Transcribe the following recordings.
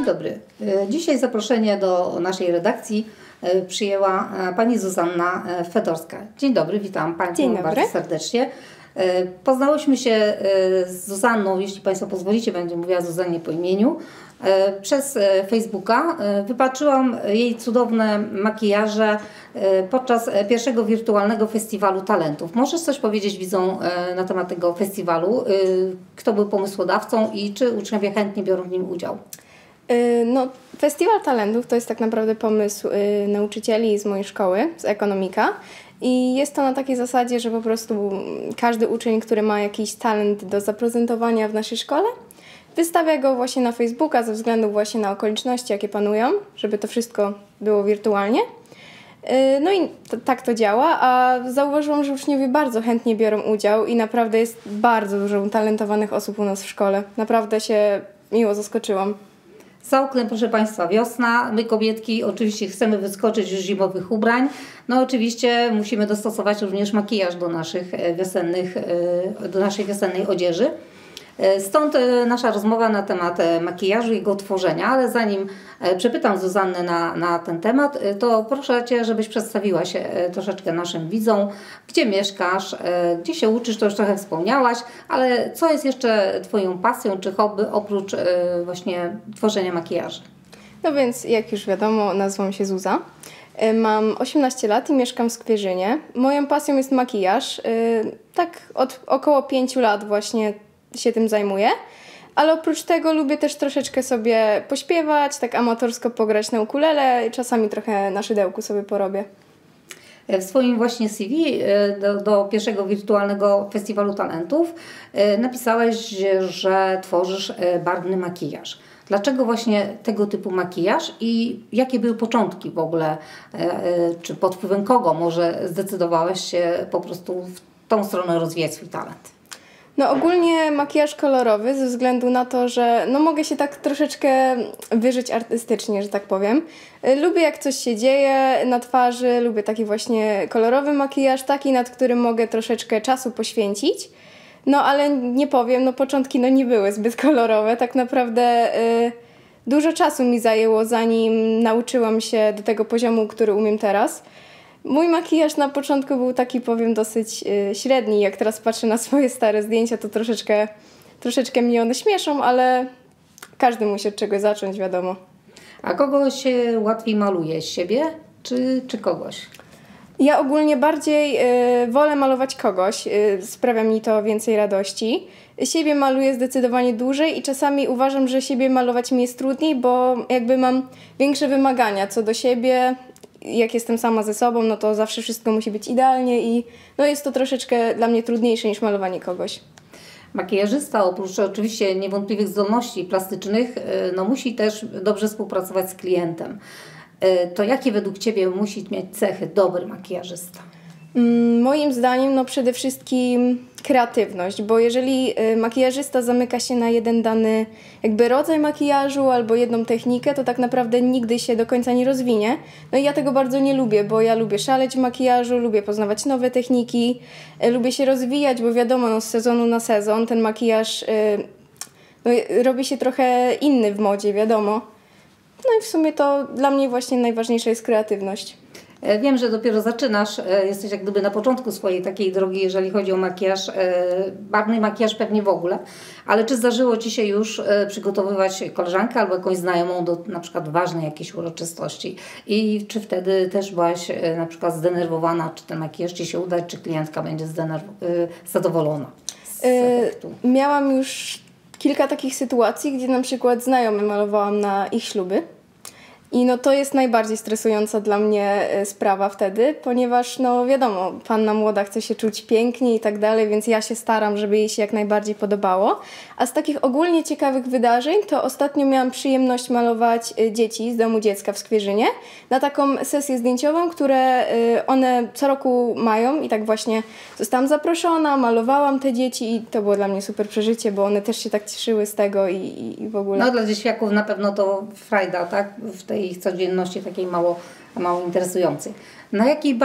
dobry. Dzisiaj zaproszenie do naszej redakcji przyjęła pani Zuzanna Fedorska. Dzień dobry, witam Panią bardzo serdecznie. Poznałyśmy się z Zuzanną, jeśli Państwo pozwolicie, będę mówiła Zuzannie po imieniu, przez Facebooka. Wypatrzyłam jej cudowne makijaże podczas pierwszego wirtualnego festiwalu talentów. Możesz coś powiedzieć widzom na temat tego festiwalu? Kto był pomysłodawcą i czy uczniowie chętnie biorą w nim udział? No, Festiwal Talentów to jest tak naprawdę pomysł nauczycieli z mojej szkoły, z ekonomika. I jest to na takiej zasadzie, że po prostu każdy uczeń, który ma jakiś talent do zaprezentowania w naszej szkole, wystawia go właśnie na Facebooka ze względu właśnie na okoliczności, jakie panują, żeby to wszystko było wirtualnie. No i tak to działa, a zauważyłam, że uczniowie bardzo chętnie biorą udział i naprawdę jest bardzo dużo utalentowanych osób u nas w szkole. Naprawdę się miło zaskoczyłam. Za oknem, proszę Państwa, wiosna. My, kobietki, oczywiście chcemy wyskoczyć z zimowych ubrań. No oczywiście musimy dostosować również makijaż do naszej wiosennej odzieży. Stąd nasza rozmowa na temat makijażu i jego tworzenia, ale zanim przepytam Zuzannę na ten temat, to proszę Cię, żebyś przedstawiła się troszeczkę naszym widzom, gdzie mieszkasz, gdzie się uczysz, to już trochę wspomniałaś, ale co jest jeszcze Twoją pasją czy hobby oprócz właśnie tworzenia makijaży? No więc, jak już wiadomo, nazywam się Zuza. Mam 18 lat i mieszkam w Skwierzynie. Moją pasją jest makijaż. Tak od około 5 lat właśnie się tym zajmuję, ale oprócz tego lubię też troszeczkę sobie pośpiewać, tak amatorsko pograć na ukulele i czasami trochę na szydełku sobie porobię. W swoim właśnie CV do pierwszego wirtualnego festiwalu talentów napisałeś, że tworzysz barwny makijaż. Dlaczego właśnie tego typu makijaż i jakie były początki w ogóle? Czy pod wpływem kogo może zdecydowałeś się po prostu w tą stronę rozwijać swój talent? No ogólnie makijaż kolorowy ze względu na to, że no mogę się tak troszeczkę wyżyć artystycznie, że tak powiem. Lubię jak coś się dzieje na twarzy, lubię taki właśnie kolorowy makijaż, taki nad którym mogę troszeczkę czasu poświęcić. No ale nie powiem, no początki no nie były zbyt kolorowe, tak naprawdę dużo czasu mi zajęło zanim nauczyłam się do tego poziomu, który umiem teraz. Mój makijaż na początku był taki, powiem, dosyć średni. Jak teraz patrzę na swoje stare zdjęcia, to troszeczkę mnie one śmieszą, ale każdy musi od czegoś zacząć, wiadomo. A kogo się łatwiej maluje? Siebie czy kogoś? Ja ogólnie bardziej wolę malować kogoś. Sprawia mi to więcej radości. Siebie maluję zdecydowanie dłużej i czasami uważam, że siebie malować mi jest trudniej, bo jakby mam większe wymagania co do siebie. Jak jestem sama ze sobą, no to zawsze wszystko musi być idealnie i no jest to troszeczkę dla mnie trudniejsze niż malowanie kogoś. Makijażysta oprócz oczywiście niewątpliwych zdolności plastycznych no musi też dobrze współpracować z klientem. To jakie według Ciebie musi mieć cechy dobry makijażysta? Moim zdaniem no przede wszystkim kreatywność, bo jeżeli makijażysta zamyka się na jeden dany jakby rodzaj makijażu albo jedną technikę, to tak naprawdę nigdy się do końca nie rozwinie. No i ja tego bardzo nie lubię, bo ja lubię szaleć w makijażu, lubię poznawać nowe techniki, lubię się rozwijać, bo wiadomo, no z sezonu na sezon ten makijaż no, robi się trochę inny w modzie, wiadomo. No i w sumie to dla mnie właśnie najważniejsza jest kreatywność. Wiem, że dopiero zaczynasz, jesteś jak gdyby na początku swojej takiej drogi, jeżeli chodzi o makijaż, barwny makijaż pewnie w ogóle, ale czy zdarzyło Ci się już przygotowywać koleżankę albo jakąś znajomą do na przykład ważnej jakiejś uroczystości i czy wtedy też byłaś na przykład zdenerwowana, czy ten makijaż Ci się uda, czy klientka będzie zadowolona z efektu? Miałam już kilka takich sytuacji, gdzie na przykład znajome malowałam na ich śluby. I no to jest najbardziej stresująca dla mnie sprawa wtedy, ponieważ no wiadomo, panna młoda chce się czuć pięknie i tak dalej, więc ja się staram, żeby jej się jak najbardziej podobało. A z takich ogólnie ciekawych wydarzeń to ostatnio miałam przyjemność malować dzieci z Domu Dziecka w Skwierzynie na taką sesję zdjęciową, które one co roku mają i tak właśnie zostałam zaproszona, malowałam te dzieci i to było dla mnie super przeżycie, bo one też się tak cieszyły z tego i w ogóle. No dla dzieciaków na pewno to frajda, tak? W tej ich codzienności takiej mało interesującej. Na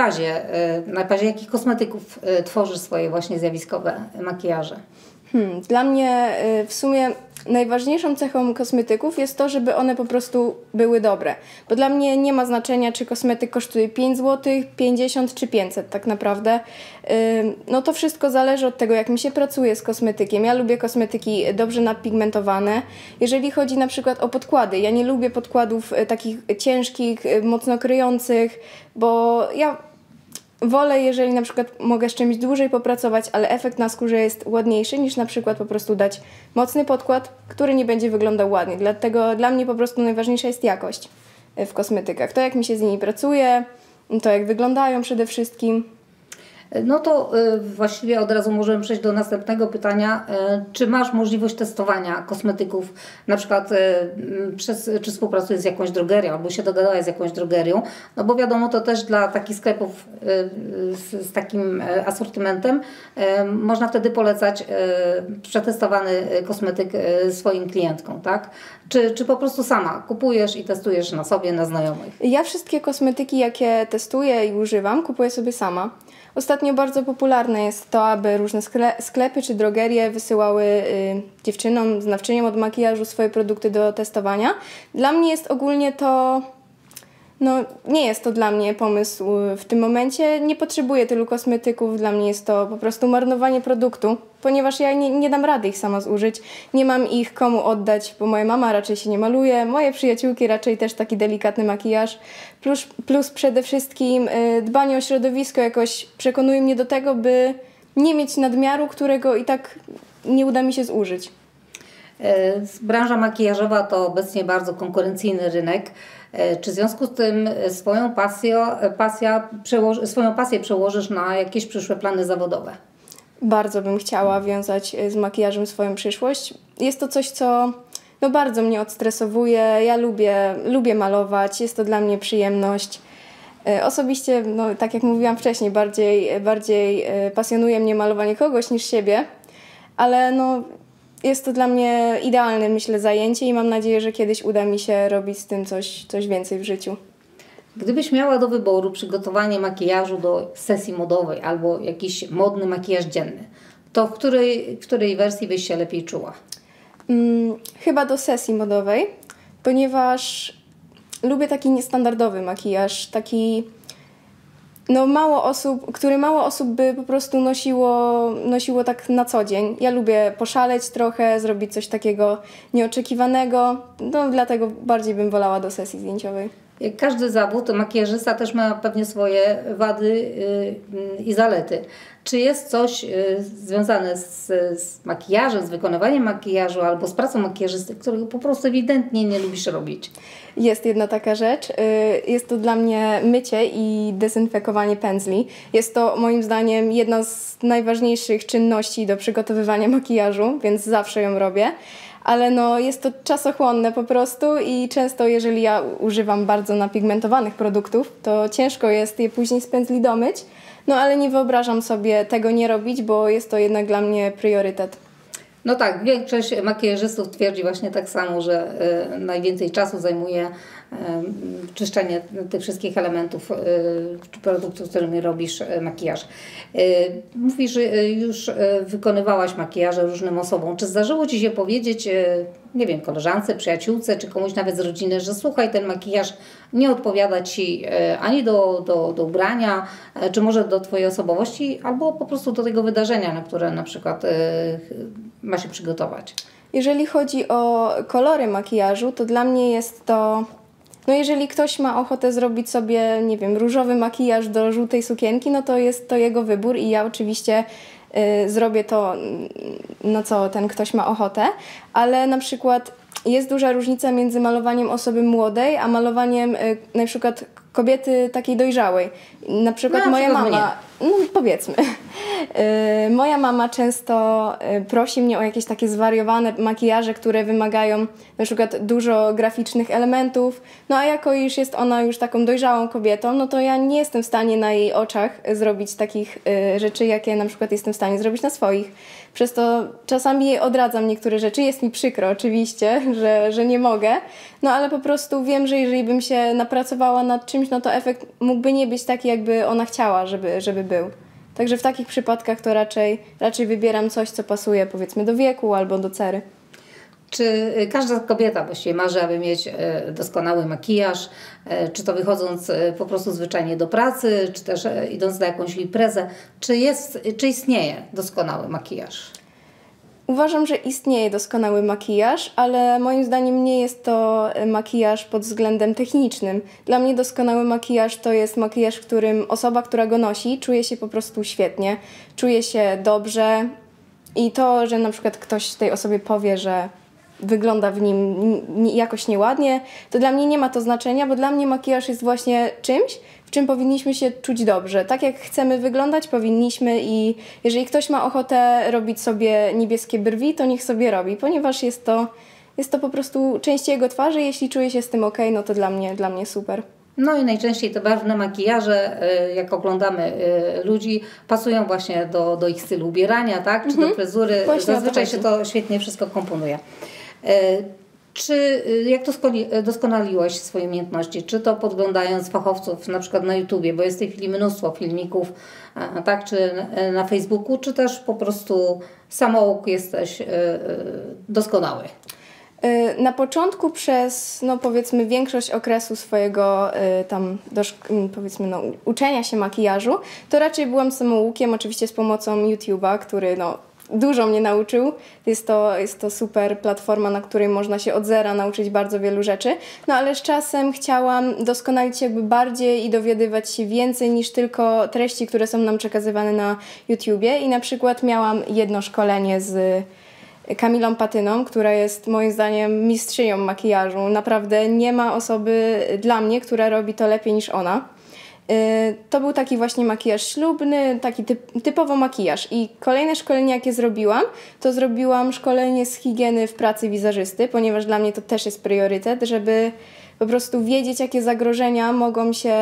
bazie jakich kosmetyków tworzysz swoje właśnie zjawiskowe makijaże? Dla mnie w sumie najważniejszą cechą kosmetyków jest to, żeby one po prostu były dobre. Bo dla mnie nie ma znaczenia, czy kosmetyk kosztuje 5 zł, 50 czy 500 tak naprawdę. No to wszystko zależy od tego, jak mi się pracuje z kosmetykiem. Ja lubię kosmetyki dobrze napigmentowane. Jeżeli chodzi na przykład o podkłady, ja nie lubię podkładów takich ciężkich, mocno kryjących, bo ja wolę, jeżeli na przykład mogę z czymś dłużej popracować, ale efekt na skórze jest ładniejszy, niż na przykład po prostu dać mocny podkład, który nie będzie wyglądał ładnie. Dlatego dla mnie po prostu najważniejsza jest jakość w kosmetykach. To, jak mi się z nimi pracuje, to jak wyglądają przede wszystkim. No to właściwie od razu możemy przejść do następnego pytania. Czy masz możliwość testowania kosmetyków, na przykład czy współpracujesz z jakąś drogerią, albo się dogadałeś z jakąś drogerią? No bo wiadomo, to też dla takich sklepów z takim asortymentem można wtedy polecać przetestowany kosmetyk swoim klientkom, tak? Czy po prostu sama kupujesz i testujesz na sobie, na znajomych? Ja wszystkie kosmetyki, jakie testuję i używam, kupuję sobie sama. Ostatnio bardzo popularne jest to, aby różne sklepy czy drogerie wysyłały dziewczynom, znawczyniom od makijażu swoje produkty do testowania. Dla mnie jest ogólnie to... No, nie jest to dla mnie pomysł w tym momencie. Nie potrzebuję tylu kosmetyków. Dla mnie jest to po prostu marnowanie produktu, ponieważ ja nie dam rady ich sama zużyć. Nie mam ich komu oddać, bo moja mama raczej się nie maluje, moje przyjaciółki raczej też taki delikatny makijaż. Plus przede wszystkim dbanie o środowisko jakoś przekonuje mnie do tego, by nie mieć nadmiaru, którego i tak nie uda mi się zużyć. Branża makijażowa to obecnie bardzo konkurencyjny rynek. Czy w związku z tym swoją pasję przełożysz na jakieś przyszłe plany zawodowe? Bardzo bym chciała wiązać z makijażem swoją przyszłość. Jest to coś, co bardzo mnie odstresowuje. Ja lubię malować, jest to dla mnie przyjemność. Osobiście, tak jak mówiłam wcześniej, bardziej pasjonuje mnie malowanie kogoś niż siebie, ale jest to dla mnie idealne, myślę, zajęcie i mam nadzieję, że kiedyś uda mi się robić z tym coś więcej w życiu. Gdybyś miała do wyboru przygotowanie makijażu do sesji modowej albo jakiś modny makijaż dzienny, to w której wersji byś się lepiej czuła? Chyba do sesji modowej, ponieważ lubię taki niestandardowy makijaż, taki... który mało osób by po prostu nosiło tak na co dzień. Ja lubię poszaleć trochę, zrobić coś takiego nieoczekiwanego, dlatego bardziej bym wolała do sesji zdjęciowej. Jak każdy zawód, makijażysta też ma pewnie swoje wady i zalety. Czy jest coś związane z makijażem, z wykonywaniem makijażu albo z pracą makijażysty, którego po prostu ewidentnie nie lubisz robić? Jest jedna taka rzecz. Jest to dla mnie mycie i dezynfekowanie pędzli. Jest to moim zdaniem jedna z najważniejszych czynności do przygotowywania makijażu, więc zawsze ją robię. Ale jest to czasochłonne po prostu i często jeżeli ja używam bardzo napigmentowanych produktów, to ciężko jest je później z pędzli domyć. Ale nie wyobrażam sobie tego nie robić, bo jest to jednak dla mnie priorytet. No tak, większość makijażystów twierdzi właśnie tak samo, że najwięcej czasu zajmuje czyszczenie tych wszystkich elementów czy produktów, z którymi robisz makijaż. Mówisz, że już wykonywałaś makijaże różnym osobom. Czy zdarzyło Ci się powiedzieć, nie wiem, koleżance, przyjaciółce, czy komuś nawet z rodziny, że słuchaj, ten makijaż nie odpowiada Ci ani do ubrania, czy może do Twojej osobowości, albo po prostu do tego wydarzenia, na które na przykład ma się przygotować? Jeżeli chodzi o kolory makijażu, to dla mnie jest to... jeżeli ktoś ma ochotę zrobić sobie, nie wiem, różowy makijaż do żółtej sukienki, to jest to jego wybór i ja oczywiście zrobię to, na co ten ktoś ma ochotę, ale na przykład jest duża różnica między malowaniem osoby młodej, a malowaniem na przykład kobiety takiej dojrzałej. Na przykład moja mama, powiedzmy, moja mama często prosi mnie o jakieś takie zwariowane makijaże, które wymagają na przykład dużo graficznych elementów, a jako iż jest ona już taką dojrzałą kobietą, to ja nie jestem w stanie na jej oczach zrobić takich rzeczy, jakie na przykład jestem w stanie zrobić na swoich. Przez to czasami jej odradzam niektóre rzeczy. Jest mi przykro oczywiście, że nie mogę, ale po prostu wiem, że jeżeli bym się napracowała nad czymś, to efekt mógłby nie być taki, jakby ona chciała, żeby był. Także w takich przypadkach to raczej wybieram coś, co pasuje powiedzmy do wieku albo do cery. Czy każda kobieta właściwie marzy, aby mieć doskonały makijaż, czy to wychodząc po prostu zwyczajnie do pracy, czy też idąc na jakąś imprezę, czy istnieje doskonały makijaż? Uważam, że istnieje doskonały makijaż, ale moim zdaniem nie jest to makijaż pod względem technicznym. Dla mnie doskonały makijaż to jest makijaż, w którym osoba, która go nosi, czuje się po prostu świetnie, czuje się dobrze i to, że na przykład ktoś tej osobie powie, że wygląda w nim jakoś nieładnie, to dla mnie nie ma to znaczenia, bo dla mnie makijaż jest właśnie czymś, w czym powinniśmy się czuć dobrze. Tak jak chcemy wyglądać, powinniśmy i jeżeli ktoś ma ochotę robić sobie niebieskie brwi, to niech sobie robi, ponieważ jest to po prostu część jego twarzy. Jeśli czuje się z tym okej, no to dla mnie super. No i najczęściej te barwne makijaże, jak oglądamy ludzi, pasują właśnie do ich stylu ubierania, tak? Czy do fryzury. Właśnie zazwyczaj się to świetnie wszystko komponuje. Jak doskonaliłaś swoje umiejętności? Czy to podglądając fachowców na przykład na YouTubie, bo jest w tej chwili mnóstwo filmików, tak? Czy na Facebooku, czy też po prostu samouk jesteś doskonały? Na początku przez, powiedzmy, większość okresu swojego uczenia się makijażu, to raczej byłam samoukiem, oczywiście z pomocą YouTube'a, który dużo mnie nauczył. Jest to super platforma, na której można się od zera nauczyć bardzo wielu rzeczy. No ale z czasem chciałam doskonalić się jakby bardziej i dowiadywać się więcej niż tylko treści, które są nam przekazywane na YouTubie. I na przykład miałam jedno szkolenie z Kamilą Patyną, która jest moim zdaniem mistrzynią makijażu. Naprawdę nie ma osoby dla mnie, która robi to lepiej niż ona. To był taki właśnie makijaż ślubny, taki typowo makijaż. I kolejne szkolenie, jakie zrobiłam, to zrobiłam szkolenie z higieny w pracy wizerzysty, ponieważ dla mnie to też jest priorytet, żeby po prostu wiedzieć, jakie zagrożenia mogą się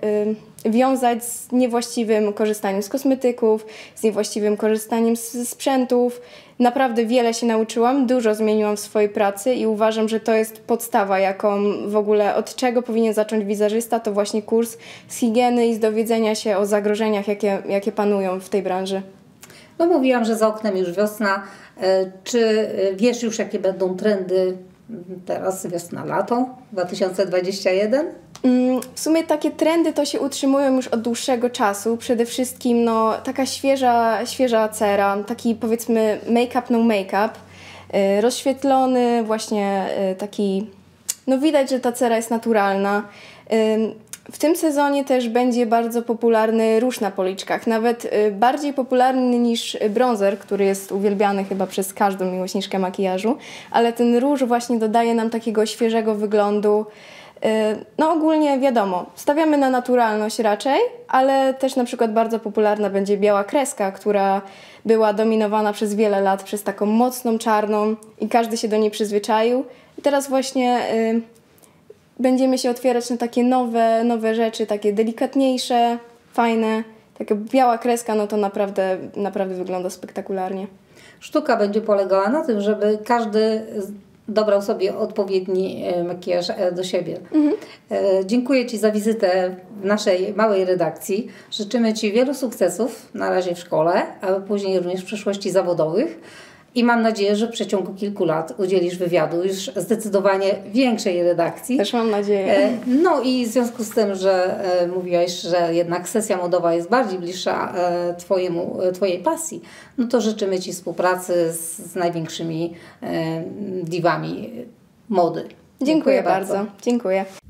wiązać z niewłaściwym korzystaniem z kosmetyków, z niewłaściwym korzystaniem z sprzętów. Naprawdę wiele się nauczyłam, dużo zmieniłam w swojej pracy i uważam, że to jest podstawa, jaką w ogóle, od czego powinien zacząć wizerzysta, to właśnie kurs z higieny i z dowiedzenia się o zagrożeniach, jakie panują w tej branży. No mówiłam, że za oknem już wiosna. Czy wiesz już, jakie będą trendy teraz wiosna, lato 2021? W sumie takie trendy to się utrzymują już od dłuższego czasu. Przede wszystkim taka świeża cera, taki powiedzmy make-up, no make-up, rozświetlony, właśnie taki, widać, że ta cera jest naturalna. W tym sezonie też będzie bardzo popularny róż na policzkach, nawet bardziej popularny niż bronzer, który jest uwielbiany chyba przez każdą miłośniczkę makijażu, ale ten róż właśnie dodaje nam takiego świeżego wyglądu. Ogólnie wiadomo, stawiamy na naturalność raczej, ale też na przykład bardzo popularna będzie biała kreska, która była dominowana przez wiele lat przez taką mocną czarną i każdy się do niej przyzwyczaił. I teraz właśnie będziemy się otwierać na takie nowe rzeczy, takie delikatniejsze, fajne. Taka biała kreska, to naprawdę wygląda spektakularnie. Sztuka będzie polegała na tym, żeby każdy dobrał sobie odpowiedni makijaż do siebie. Dziękuję Ci za wizytę w naszej małej redakcji. Życzymy Ci wielu sukcesów na razie w szkole, a później również w przyszłości zawodowych. I mam nadzieję, że w przeciągu kilku lat udzielisz wywiadu już zdecydowanie większej redakcji. Też mam nadzieję. No i w związku z tym, że mówiłaś, że jednak sesja modowa jest bardziej bliższa Twojej pasji, no to życzymy Ci współpracy z największymi diwami mody. Dziękuję bardzo. Dziękuję.